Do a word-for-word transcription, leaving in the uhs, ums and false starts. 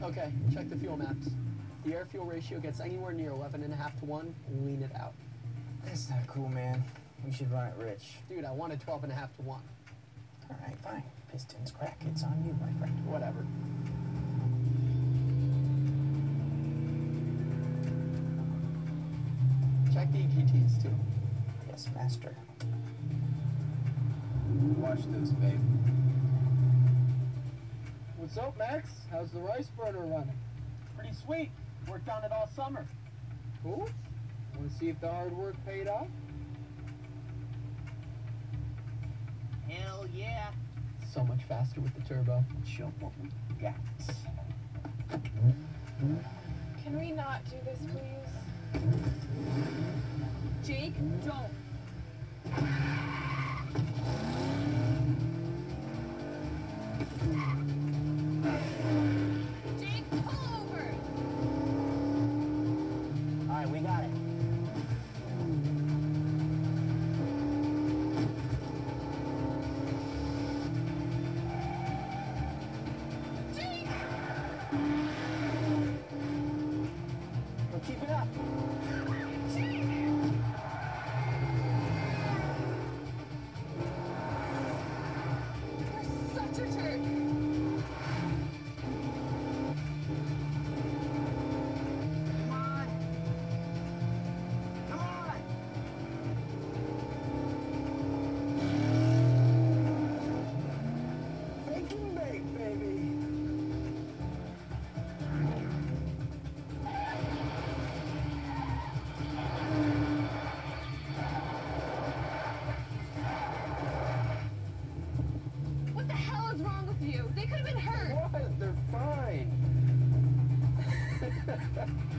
Okay, check the fuel maps. The air-fuel ratio gets anywhere near eleven and a half to one, lean it out. That's not cool, man. We should run it rich. Dude, I wanted twelve and a half to one. All right, fine. Pistons crack. It's on you, my friend. Whatever. Check the E Q Ts, too. Yes, master. Watch this, babe. What's up, Max? How's the rice burner running? Pretty sweet. Worked on it all summer. Cool. Want to see if the hard work paid off? Hell yeah. So much faster with the turbo. Show what we got. Can we not do this, please? Jake, don't. Jake, pull over! All right, we got it. Jake! Well, keep it up. Jake! You're such a jerk. Come on. Come on. Bake and bake, baby. What the hell is wrong with you? They could have been hurt. What? They're fine.